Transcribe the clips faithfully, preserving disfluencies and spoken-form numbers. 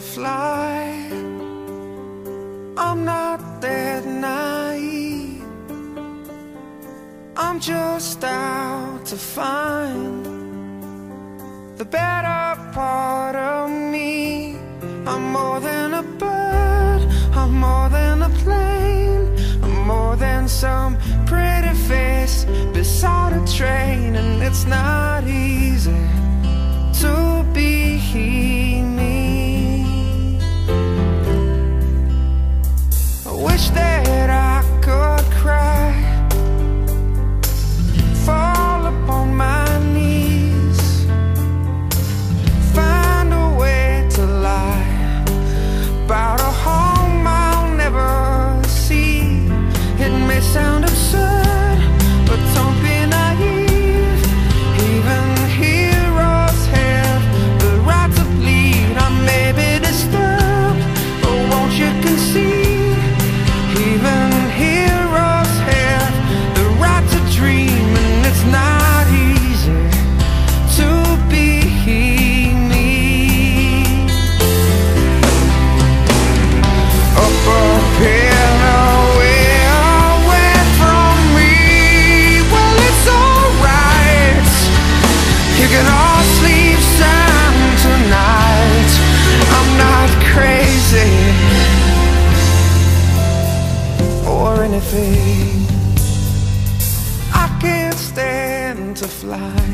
fly. I'm not that naive, I'm just out to find the better part of me. I'm more than a bird, I'm more than a plane, I'm more than some pretty face beside a train. And it's not easy to be me. I wish that I could cry, fall upon my knees, find a way to lie about a home I'll never see. It may sound absurd, but don't be naive. Even heroes have the right to bleed. I may be disturbed, but won't you concede? Even heroes have the right to dream, and it's not easy to be me. Up a hill away, away from me. Well, it's alright, you can all sleep sound tonight. I'm not crazy or anything. I can't stand to fly,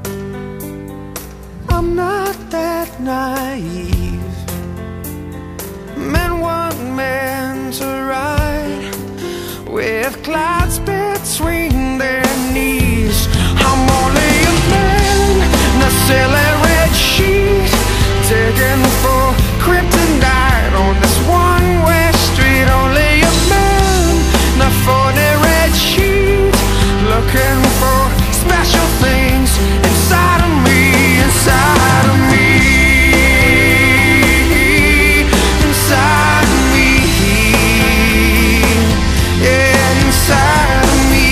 I'm not that naive. Men weren't meant to ride with clouds between their knees. I'm only a man in a silly red sheet, digging for kryptonite on this one-way street. Only a man in a funny red sheet, looking for special things inside of me, inside of me, inside of me, yeah, inside of me,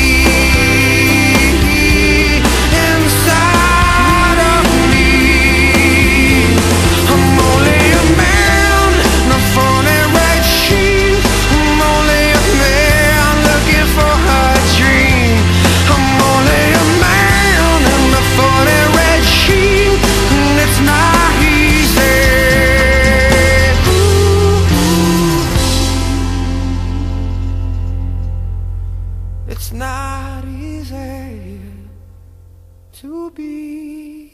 inside of me. I'm only a man in a funny red sheet. I'm only a man looking for a dream. I'm only a man in a funny red sheet, and it's not easy. It's not easy to be